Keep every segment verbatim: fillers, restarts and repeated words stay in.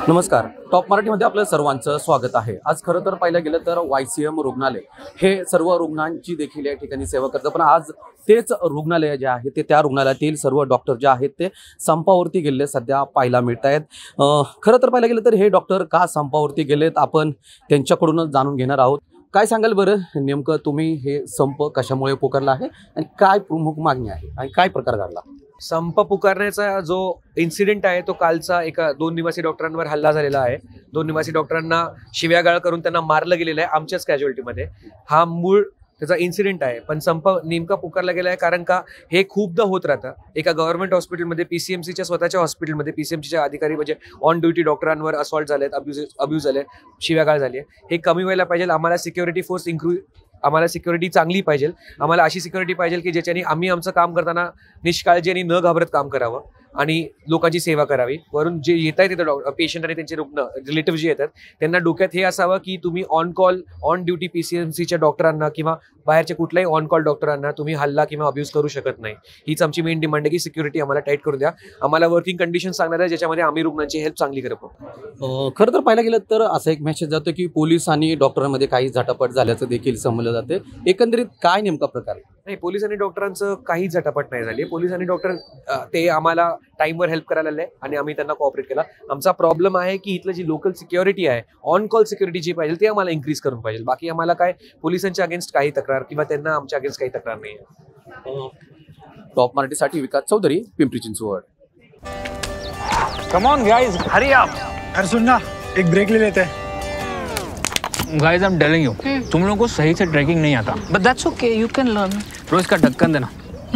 नमस्कार, टॉप मराठीमध्ये आपलं सर्वांचं स्वागत आहे। आज खरं तर पाहिलं गेलं तर वायसीएम रुग्णालय हे सर्व रुग्णांची देखील या ठिकाणी सेवा करतं, पण आज तेच रुग्णालय जे आहे ते त्या रुग्णालयातील सर्व डॉक्टर जे आहेत ते संपावरती गेलेले सध्या पाहायला मिळत आहेत। खरं तर पाहिलं गेलं तर हे डॉक्टर का संपावरती गेलेत आपण त्यांच्याकडूनच जाणून घेणार आहोत। काय सांगाल बरं, नेमकं तुम्ही हे संप कशामुळे पुकारला आहे आणि काय प्रमुख मागणी आहे आणि काय प्रकार घडला? संप पुकारण्याचा जो इन्सिडेंट आहे तो कालचा एका दोन निवासी डॉक्टरांवर हल्ला झालेला आहे। दोन निवासी डॉक्टरांना शिव्यागाळ करून त्यांना मारलं गेलेलं आहे आमच्याच कॅज्युअल्टीमध्ये। हा मूळ त्याचा इन्सिडेंट आहे, पण संप नेमका पुकारला गेला आहे कारण का हे खूपदा होत राहतं। एका गव्हर्नमेंट हॉस्पिटलमध्ये पीसीएमसीच्या स्वतःच्या हॉस्पिटलमध्ये पीसीएमसीच्या अधिकारी म्हणजे ऑन ड्युटी डॉक्टरांवर असॉल्ट झालेत, अब्यूज अब्यूज झाले, शिव्यागाळ झाली आहे। हे कमी व्हायला पाहिजे। आम्हाला सिक्युरिटी फोर्स इन्क्रीज आम्हाला सिक्युरिटी चांगली पाहिजे। आम्हाला अशी सिक्युरिटी पाहिजे की ज्याच्याने आम्ही आमचं काम करताना निष्काळजी आणि न घाबरत काम करावं आणि लोकांची सेवा करावी। वरून जे येत आहेत तिथं पेशंट आणि त्यांचे रुग्ण रिलेटिव्ह जे येतात त्यांना डोक्यात हे असावं की तुम्ही ऑन कॉल ऑन ड्युटी पीसीएमसीच्या डॉक्टरांना किंवा बाहेरच्या कुठल्याही ऑन कॉल डॉक्टरांना तुम्ही हल्ला किंवा अब्यूज करू शकत नाही। हीच आमची मेन डिमांड आहे की सिक्युरिटी आम्हाला टाईट करून द्या। आम्हाला वर्किंग कंडिशन सांगणार आहे ज्याच्यामध्ये आम्ही रुग्णांची हेल्प चांगली करतो। खरं तर पाहायला गेलं तर असं एक मेसेज जातो की पोलीस आणि डॉक्टरांमध्ये काही झटापट झाल्याचं देखील समजलं जाते। एकंदरीत काय नेमका प्रकार? नाही, पोलीस आणि डॉक्टरांचं काही झटापट नाही झाली। पोलीस आणि डॉक्टर ते आम्हाला टाईमवर हेल्प करायला आले आणि आम्ही त्यांना कोऑपरेट केला। आमचा प्रॉब्लेम आहे की इथलं जी लोकल सिक्युरिटी आहे, ऑन कॉल सिक्युरिटी जी पाहिजे ते आम्हाला इन्क्रीज करून पाहिजे। बाकी आम्हाला काय पोलिसांच्या अगेन्स्ट काही तक्रार किंवा त्यांना आमच्या अगेन्स्ट काही तक्रार नाही आहे। टॉप मराठीसाठी Vikas Chaudhari, Pimpri Chinchwad. Come on guys, hurry up. अरे सुन ना, एक ब्रेक ले लेते हैं। Guys I am telling you, तुम लोगों को सही से ट्रैकिंग नहीं आता। But that's okay, you can learn. रोज का ढक्कन देना।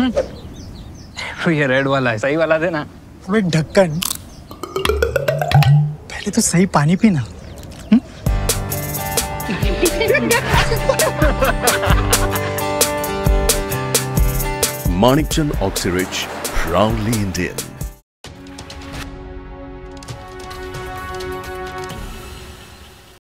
तो ये रेड वाला है, सही वाला देना। अबे ढक्कन, पहले तो सही पानी पीना। Manikchand Oxyrich, proudly Indian.